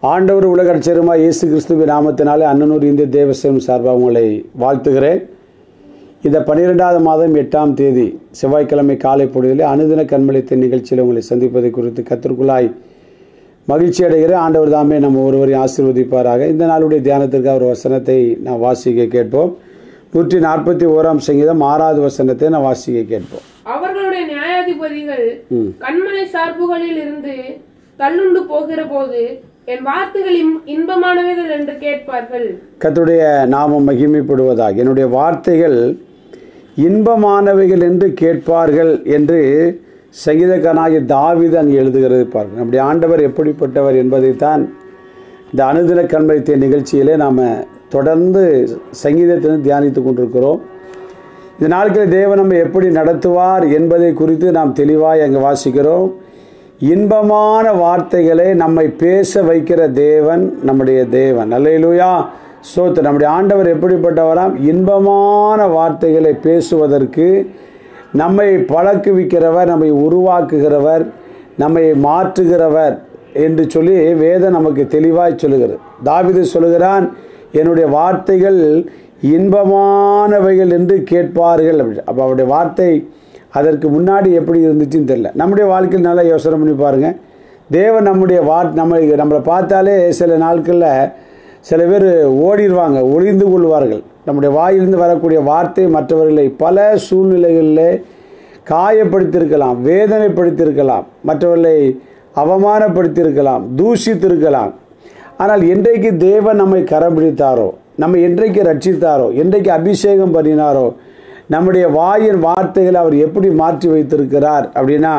ஆண்டவர் உலக ரட்சகருமாய் இயேசு கிறிஸ்துவின் நாமத்தினாலே அன்னனூர் இந்திய தேவசேனம் சார்பாக உங்களை வாழ்த்துகிறேன். இந்த 12வது மாதம் 8ஆம் தேதி செவ்வாய்க்கிழமை காலை பொழுதிலே அனுதின கண்மலைத்தின் நிகழ்ச்சியில் உங்களை சந்திப்பதை குறித்து கர்த்தருக்குள்ளாய் மகிழ்ச்சி அடைகிற ஆண்டவர் தாமே நம்ம ஒருவரையும் ஆசீர்வதிப்பாராக. இந்த நாளுடைய தியானத்திற்கு ஒரு வசனத்தை நான் வாசிக்க கேட்போம். 141ஆம் சங்கீதம் 6வது வசனத்தை நான் வாசிக்க கேட்போம். அவர்களுடைய நியாயாதிபதிகள் கண்மலை சார்புகளில் இருந்து தள்ளுண்டு போகிற போது என் வார்த்தைகள் இன்பமானவைகள் என்று கேட்பார்கள். கர்த்தருடைய நாமம் மகிமைப்படுவதாக. என்னுடைய வார்த்தைகள் இன்பமானவைகள் என்று கேட்பார்கள் என்று சங்கீதக்காரனாகிய தாவீது அங்கு எழுதுகிறது. பாருங்கள், நம்முடைய ஆண்டவர் எப்படிப்பட்டவர் என்பதைத்தான் இந்த அனுதின கண்மலைத்திய நிகழ்ச்சியிலே நாம் தொடர்ந்து சங்கீதத்திலிருந்து தியானித்து கொண்டிருக்கிறோம். இந்த நாட்களில் தேவன் நம்ம எப்படி நடத்துவார் என்பதை குறித்து நாம் தெளிவாய் அங்கு வாசிக்கிறோம். இன்பமான வார்த்தைகளை நம்மை பேச வைக்கிற தேவன் நம்முடைய தேவன். அல்லேலூயா, ஸ்தோத்திரம். நம்முடைய ஆண்டவர் எப்படிப்பட்டவராம்? இன்பமான வார்த்தைகளை பேசுவதற்கு நம்மை பழக்குவிக்கிறவர், நம்மை உருவாக்குகிறவர், நம்மை மாற்றுகிறவர் என்று சொல்லி வேதம் நமக்கு தெளிவாய் சொல்லுகிறது. தாவீது சொல்லுகிறான், என்னுடைய வார்த்தைகள் இன்பமானவைகள் என்று கேட்பார்கள். அப்போ அவருடைய வார்த்தை அதற்கு முன்னாடி எப்படி இருந்துச்சுன்னு தெரியல. நம்முடைய வாழ்க்கையில் நல்லா யோசனை பண்ணி பாருங்கள். தேவன் நம்முடைய நம்மளை பார்த்தாலே சில நாட்களில் சில பேர் ஓடிடுவாங்க, ஒளிந்து கொள்வார்கள். நம்முடைய வாயிலிருந்து வரக்கூடிய வார்த்தை மற்றவர்களை பல சூழ்நிலைகளில் காயப்படுத்தியிருக்கலாம், வேதனைப்படுத்தியிருக்கலாம், மற்றவர்களை அவமானப்படுத்தியிருக்கலாம், தூஷித்திருக்கலாம். ஆனால் என்றைக்கு தேவன் நம்மை கரம் பிடித்தாரோ, நம்மை என்றைக்கு ரட்சித்தாரோ, என்றைக்கு அபிஷேகம் பண்ணினாரோ, நம்முடைய வாயின் வார்த்தைகளை அவர் எப்படி மாற்றி வைத்திருக்கிறார் அப்படின்னா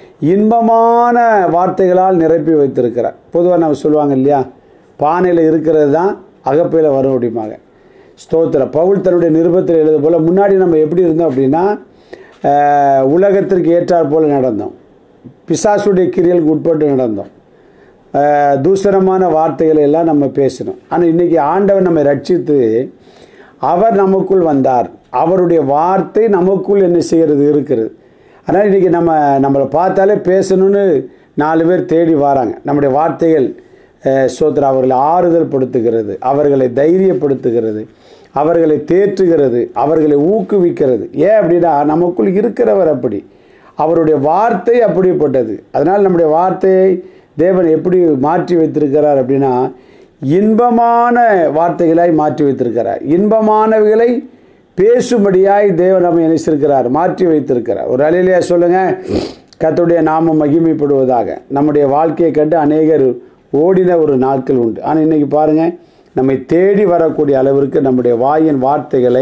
இன்பமான வார்த்தைகளால் நிரப்பி வைத்திருக்கிறார். பொதுவாக நம்ம சொல்லுவாங்க இல்லையா, பானையில் இருக்கிறது தான் அகப்பையில் வரும் அப்படிமாங்க. ஸ்தோத்திரம். பவுல் தன்னுடைய நிருபத்தில் எழுத போல் முன்னாடி நம்ம எப்படி இருந்தோம் அப்படின்னா உலகத்திற்கு ஏற்றாற் போல் நடந்தோம், பிசாசுடைய கிரியலுக்கு உட்பட்டு நடந்தோம், தூசணமான வார்த்தைகளை எல்லாம் நம்ம பேசணும். ஆனால் இன்றைக்கி ஆண்டவர் நம்மை ரட்சித்து அவர் நமக்குள் வந்தார். அவருடைய வார்த்தை நமக்குள் என்ன செய்கிறது இருக்கிறது. அதனால் இன்றைக்கி நம்மளை பார்த்தாலே பேசணும்னு 4 பேர் தேடி வராங்க. நம்முடைய வார்த்தைகள் ஸ்தோத்திரம் அவர்களை ஆறுதல் படுத்துகிறது, அவர்களை தைரியப்படுத்துகிறது, அவர்களை தேற்றுகிறது, அவர்களை ஊக்குவிக்கிறது. ஏன் அப்படின்னா நமக்குள் இருக்கிறவர் அப்படி, அவருடைய வார்த்தை அப்படிப்பட்டது. அதனால் நம்முடைய வார்த்தையை தேவன் எப்படி மாற்றி வைத்திருக்கிறார் அப்படின்னா இன்பமான வார்த்தைகளாய் மாற்றி வைத்திருக்கிறார். இன்பமானவைகளை பேசும்படியாய் தேவன் நம்ம நினைச்சிருக்கிறார், மாற்றி வைத்திருக்கிறார். ஒரு அலையிலேயே சொல்லுங்கள், கர்த்தருடைய நாமம் மகிமைப்படுவதாக. நம்முடைய வாழ்க்கையை கண்டு அநேகர் ஓடின ஒரு நாட்கள் உண்டு. ஆனால் இன்றைக்கி பாருங்கள், நம்மை தேடி வரக்கூடிய அளவிற்கு நம்முடைய வாயின் வார்த்தைகளை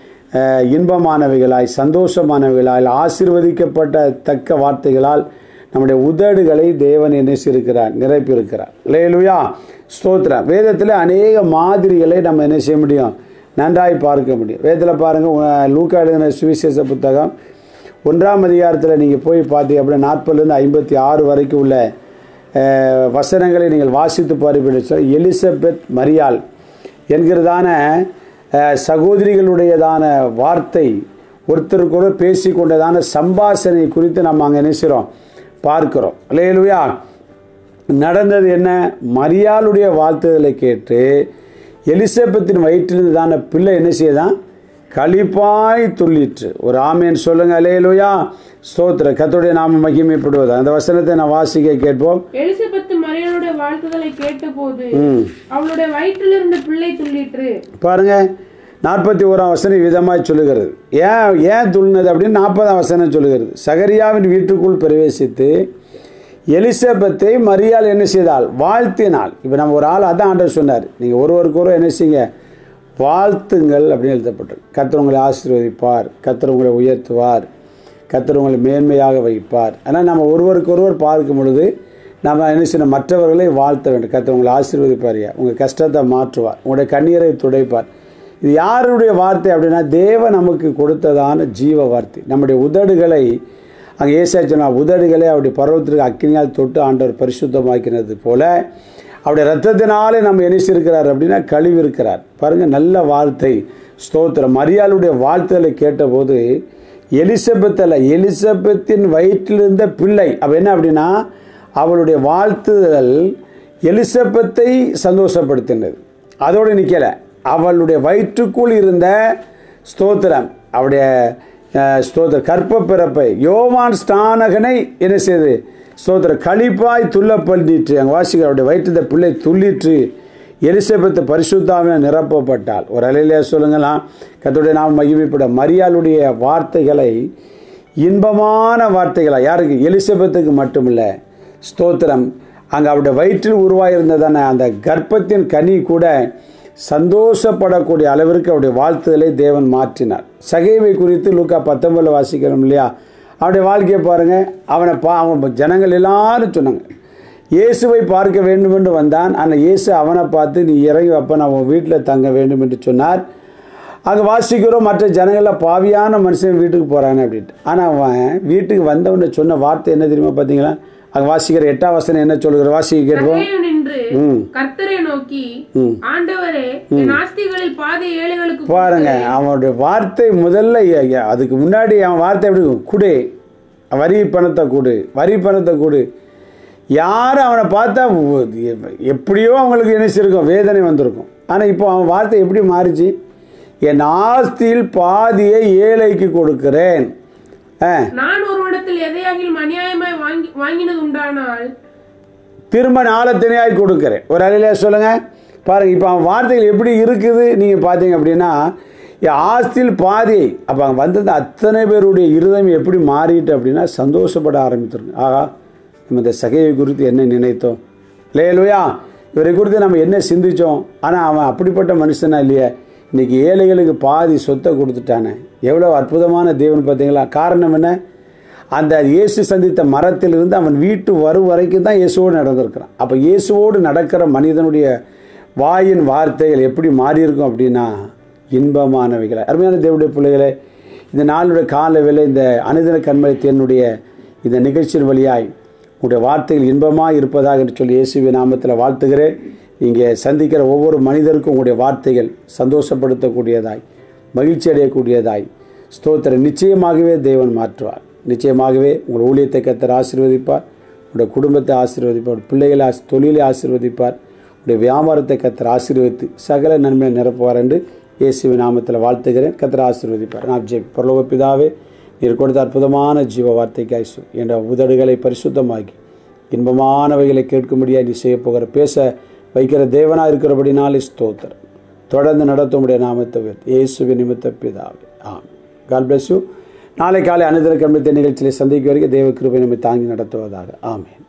இன்பமானவைகளாய், சந்தோஷமானவைகளால், ஆசீர்வதிக்கப்பட்ட தக்க வார்த்தைகளால் நம்முடைய உதடுகளை தேவன் நினைச்சிருக்கிறார், நிரப்பியிருக்கிறார். அல்லேலூயா, ஸ்தோத்திரம். வேதத்தில் அநேக மாதிரிகளை நம்ம என்ன செய்ய முடியும், நன்றாய் பார்க்க முடியும். வேதத்தில் பாருங்கள், லூக்கா எழுதின சுவிசேஷ புத்தகம் 1ஆம் அதிகாரத்தில் நீங்கள் போய் பார்த்தீங்க அப்படின்னா 40லேருந்து 56 வரைக்கும் உள்ள வசனங்களை நீங்கள் வாசித்து பார்ப்பீர்கள். எலிசபெத் மரியாள் என்கிறதான சகோதரிகளுடையதான வார்த்தை, ஒருத்தருக்கூட பேசி கொண்டதான சம்பாஷணை குறித்து நம்ம அங்கே நினைக்கிறோம், பார்க்கிறோம். அல்லேலூயா. நடந்தது என்ன? மரியாளுடைய வாழ்த்துதலை கேட்டு எலிசபெத்தின் வயிற்றிலிருந்தான பிள்ளை என்ன செய்யதான் களிப்பாய் துள்ளிற்று. ஒரு ஆமேன் சொல்லுங்க. அல்லேலூயா, ஸ்தோத்திரம். கர்த்தருடைய நாமம் மகிமைப்படுவது. அந்த வசனத்தை நான் வாசிக்க கேட்போம். எலிசபெத் மரியாளுடைய வாழ்த்துதலை கேட்டபோது அவளுடைய வயிற்றிலிருந்து பிள்ளை துள்ளிற்று. பாருங்க, 41ஆம் வசனம் விதமாய் சொல்லுகிறது. ஏன் துள்ளினது அப்படின்னு 40ஆம் வசனம் சொல்லுகிறது. சகரியாவின் வீட்டுக்குள் பிரவேசித்து எலிசபெத்தை மரியாள் என்ன செய்தால்? வாழ்த்தினாள். இப்போ நம்ம ஒரு ஆள் அதான் ஆண்டவர் சொன்னார், நீங்கள் ஒருவருக்கொரு என்ன செய்யுங்க, வாழ்த்துங்கள் அப்படின்னு எழுதப்பட்டது. கர்த்தர் உங்களை ஆசீர்வதிப்பார், கர்த்தர் உங்களை உயர்த்துவார், கர்த்தர் உங்களை மேன்மையாக வைப்பார். ஆனால் நம்ம ஒருவருக்கொருவர் பார்க்கும் பொழுது நம்ம என்ன செய்யணும், மற்றவர்களை வாழ்த்த வேண்டும். கர்த்தர் உங்களை ஆசீர்வதிப்பார், உங்கள் கஷ்டத்தை மாற்றுவார், உங்களுடைய கண்ணீரை துடைப்பார். இது யாருடைய வார்த்தை அப்படின்னா தேவன் நமக்கு கொடுத்ததான ஜீவ வார்த்தை. நம்முடைய உதடுகளை அங்கே ஏசாயா சொன்னால், உதடுகளை அவருடைய பர்வத்திற்கு அக்கினியால் தொட்டு ஆண்டவர் பரிசுத்தமாக்கினது போல அவருடைய ரத்தத்தினாலே நம்ம இணைச்சிருக்கிறார் அப்படின்னா கழுவி இருக்கிறார். பாருங்கள், நல்ல வார்த்தை. ஸ்தோத்திரம். மரியாளுடைய வாழ்த்துதலை கேட்டபோது எலிசபெத்தின் வயிற்றிலிருந்த பிள்ளை. அப்போ என்ன அப்படின்னா அவளுடைய வாழ்த்துதல் எலிசபெத்தை சந்தோஷப்படுத்தினது. அதோடு நிற்கலை, அவளுடைய வயிற்றுக்குள் இருந்த ஸ்தோத்திரம், அவருடைய ஸ்தோத்திர கற்ப பிறப்பை, யோவான் ஸ்நானகனை என்ன செய்து ஸ்தோத்திரம் களிப்பாய் துள்ள பண்ணிட்டு, அங்கே வாசிக்கிற அவருடைய வயிற்று பிள்ளை துள்ளிட்டு எலிசபெத்து பரிசுத்தாவினால் நிரப்பப்பட்டாள். ஒரு அலையிலே சொல்லுங்களாம், கர்த்தருடைய நாம் மகிமைப்பட. மரியாளுடைய வார்த்தைகளை இன்பமான வார்த்தைகளா, யாருக்கு? எலிசபெத்துக்கு மட்டுமில்லை, ஸ்தோத்திரம் அங்கே அவருடைய வயிற்றில் உருவாயிருந்ததான அந்த கர்ப்பத்தின் கனி கூட சந்தோஷப்படக்கூடிய அளவிற்கு அவருடைய வாழ்த்துதலை தேவன் மாற்றினார். சகேவை குறித்து லூக்கா 19 வாசிக்கிறோம் இல்லையா? அவருடைய வாழ்க்கையை பாருங்கள். அவன் ஜனங்கள் எல்லாரும் சொன்னாங்க, இயேசுவை பார்க்க வேண்டும் என்று வந்தான். ஆனால் இயேசு அவனை பார்த்து, நீ இறங்கி வைப்ப, நான் உன் வீட்டில் தங்க வேண்டும் என்று சொன்னார். அங்கே வாசிக்கிறோம், மற்ற ஜனங்களில் பாவியான மனுஷன் வீட்டுக்கு போகிறாங்க அப்படின்ட்டு. ஆனால் அவன் வீட்டுக்கு வந்தவனை சொன்ன வார்த்தை என்ன தெரியுமா? பார்த்தீங்களா? அங்கே வாசிக்கிற 8ஆம் வசனம் என்ன சொல்லுகிற? வாசிக்க கேட்போம். கர்த்தரை நோக்கி, ஆண்டவரே, என் ஆஸ்திகளில் பாதி ஏழைகளுக்கு பாருங்க, அவனுடைய வார்த்தை முதல்ல, அதுக்கு முன்னாடி அவன் வார்த்தை எப்படி? குடு, வரி பணத்தை கொடு, வரி பணத்தை கொடு. யாரும் அவனை பார்த்தா எப்படியோ அவங்களுக்கு நினைச்சிருக்கும், வேதனை வந்திருக்கும். ஆனால் இப்போ அவன் வார்த்தை எப்படி மாறிச்சு? என் ஆஸ்தியில் பாதியை ஏழைக்கு கொடுக்கிறேன். நான் ஒருவனிடத்தில் எதையாகிலும் அநியாயமாய் வாங்கினது உண்டானால் திரும்ப நாளத்தினையாய் கொடுக்கிறேன். ஒரு அலையில சொல்லுங்க பாருங்க. இப்போ அவன் வார்த்தைகள் எப்படி இருக்குது நீங்கள் பார்த்தீங்க அப்படின்னா, ஆஸ்தியில் பாதி. அப்போ அங்கே வந்தது அத்தனை பேருடைய இருதயம் எப்படி மாறிட்டு அப்படின்னா சந்தோஷப்பட ஆரம்பித்திருக்கு. ஆகா, நம்ம இந்த சகையை குறித்து என்ன நினைத்தோம், இல்லையா? இவரை குறித்து நம்ம என்ன சிந்தித்தோம். ஆனால் அவன் அப்படிப்பட்ட மனுஷனா இல்லையே, இன்றைக்கி ஏழைகளுக்கு பாதி சொத்தை கொடுத்துட்டானே. எவ்வளோ அற்புதமான தேவன் பார்த்தீங்களா? காரணம் என்ன? அந்த இயேசு சந்தித்த மரத்திலிருந்து அவன் வீட்டு வரும் வரைக்கும் தான் இயேசுவோடு நடந்திருக்கிறான். அப்போ இயேசுவோடு நடக்கிற மனிதனுடைய வாயின் வார்த்தைகள் எப்படி மாறியிருக்கும் அப்படின்னா இன்பமானவைகளை. அருமையான தேவனுடைய பிள்ளைகளை, இந்த நாளுடைய கால வேளை இந்த அனுதின கண்மலை தேனுடைய இந்த நிகழ்ச்சியின் வழியாய் உங்களுடைய வார்த்தைகள் இன்பமாக இருப்பதாக என்று சொல்லி இயேசுவின் நாமத்தில் வாழ்த்துகிறேன். நீங்கள் சந்திக்கிற ஒவ்வொரு மனிதருக்கும் உங்களுடைய வார்த்தைகள் சந்தோஷப்படுத்தக்கூடியதாய், மகிழ்ச்சி அடையக்கூடியதாய், ஸ்தோத்திரம் நிச்சயமாகவே தேவன் மாற்றுவார். நிச்சயமாகவே உங்கள் ஊழியத்தை கர்த்தர் ஆசீர்வதிப்பார், உங்களுடைய குடும்பத்தை ஆசீர்வதிப்பார், பிள்ளைகளை தொழிலை ஆசீர்வதிப்பார், உங்களுடைய வியாபாரத்தை கர்த்தர் ஆசீர்வதித்து சகல நன்மையை நிரப்புவார் என்று இயேசுவின் நாமத்தில் வாழ்த்துகிறேன். கர்த்தர் ஆசீர்வதிப்பார். நான் ஜெய் பரலோக பிதாவே, நீர் கொடுத்த அற்புதமான ஜீவ வார்த்தைக்காய் என்ற உதடுகளை பரிசுத்தமாக்கி இன்பமானவைகளை கேட்கும்படியாக நீ செய்ய போகிற பேச வைக்கிற தேவனாக இருக்கிறபடினாலே ஸ்தோத்திரம். தொடர்ந்து நடத்தும்படிய நாமத்தை இயேசுவின் நிமித்த பிதாவே, ஆமென். God bless you. நாளை காலை அனுதின கண்மலை நிகழ்ச்சியை சந்திக்க வரைக்கும் தேவ கிருபை நம்மை தாங்கி நடத்துவதாக. ஆமென்.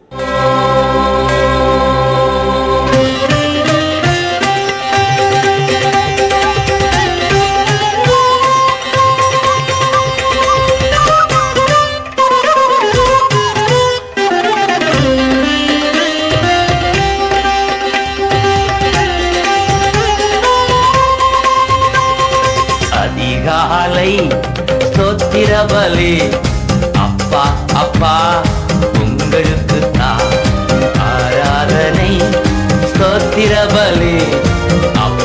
அதிகாலை ஸ்தோத்திர பலி, அப்பா அப்பா உங்களுக்கு தான் ஆராதனை. ஸ்தோத்திர பலி,